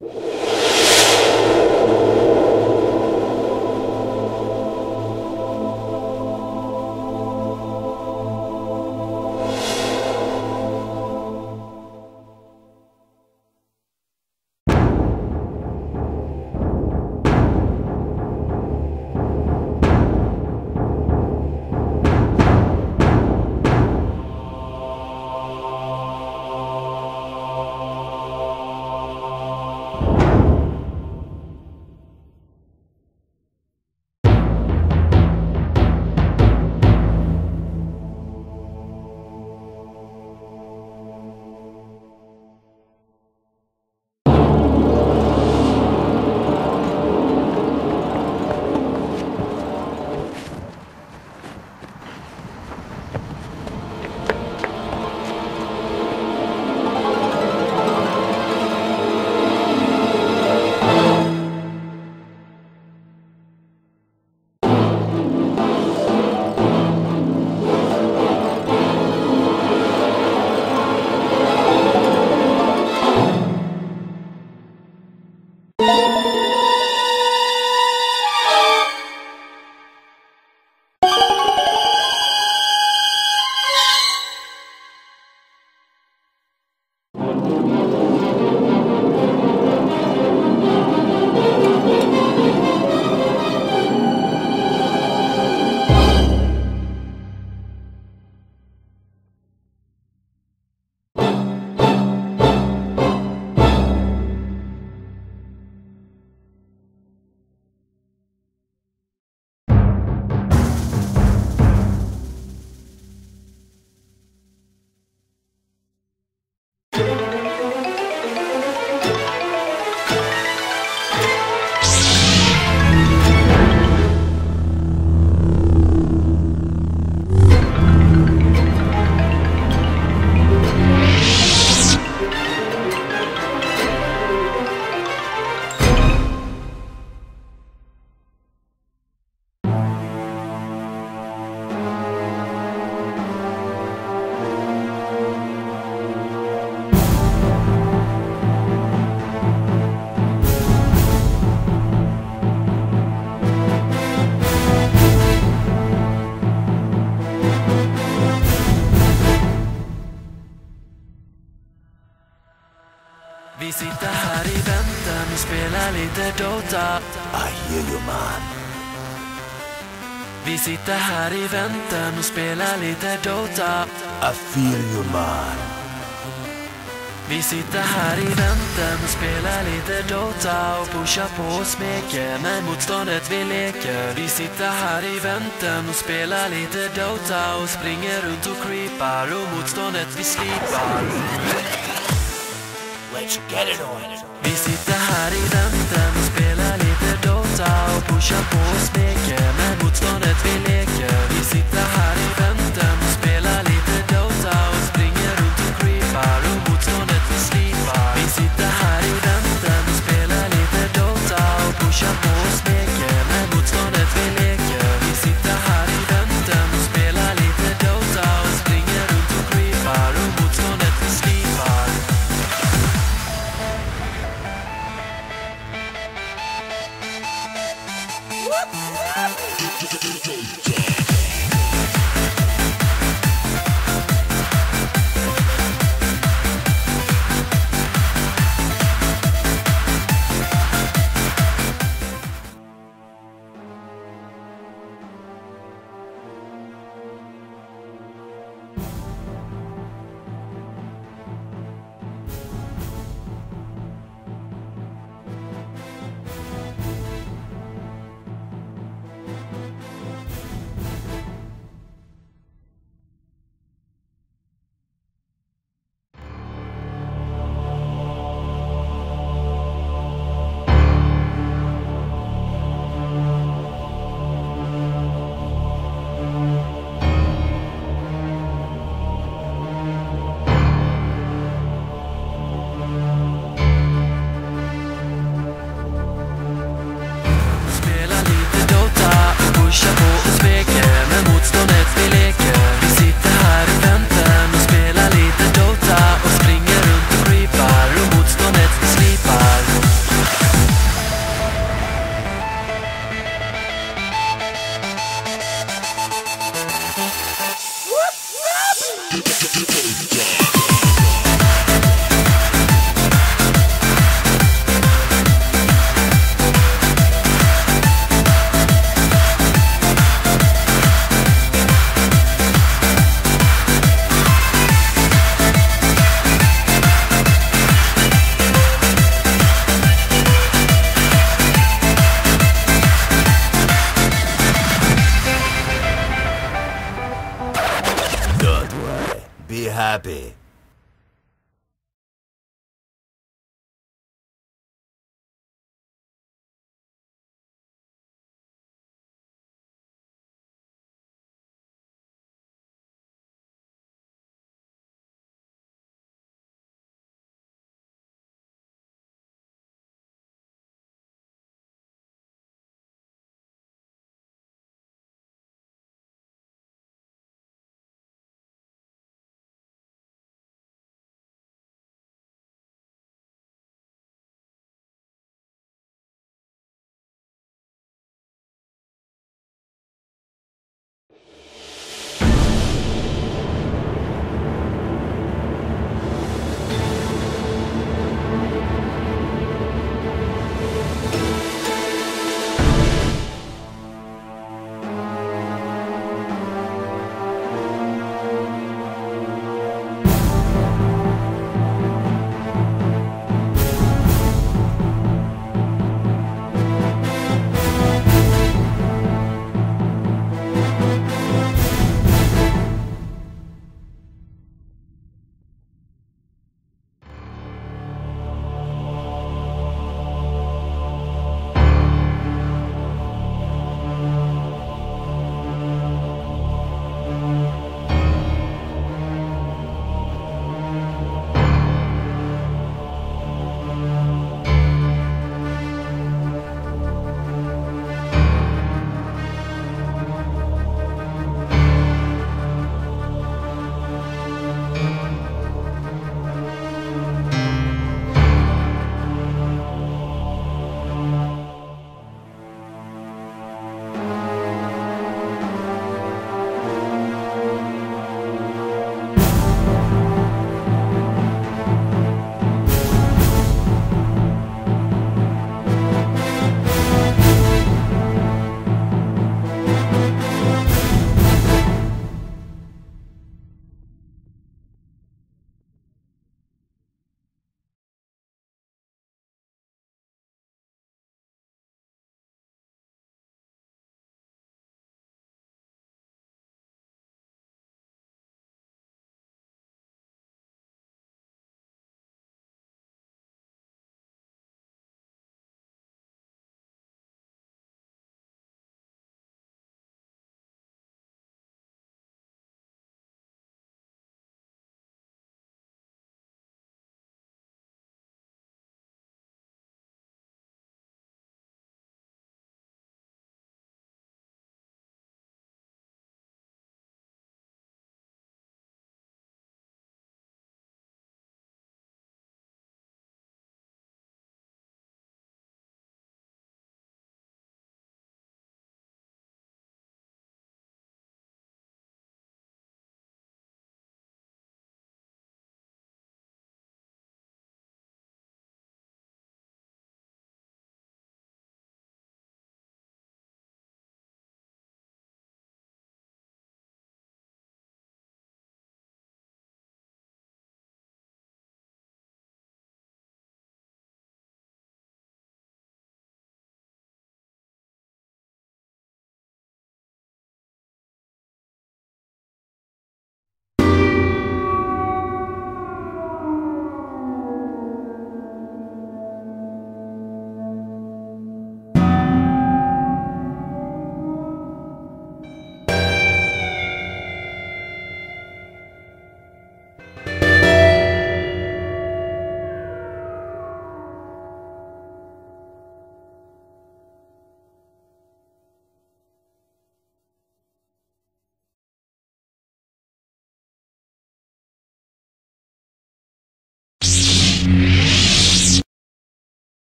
Vi sitter här i väntan och spelar lite Dota. I hear you, man. Vi sitter här i väntan och spelar lite Dota. I feel you, man. Vi sitter här i väntan och spelar lite Dota och pushar på och smeker med motståndet vi leker. Vi sitter här i väntan och spelar lite Dota och springer runt och creepar och motståndet vi slipar. Let's get it on. Vi sitter här i väntan och spelar lite Dota och pushar på och smeker med motståndet vi leker. Vi sitter här i väntan och spelar lite Dota och springer runt och creepar och motståndet vi slipar. Vi sitter här i väntan och spelar lite Dota och pushar på och smeker med motståndet vi leker. Vi sitter här i väntan och spelar lite Dota och springer runt och creepar och motståndet vi slipar. happy.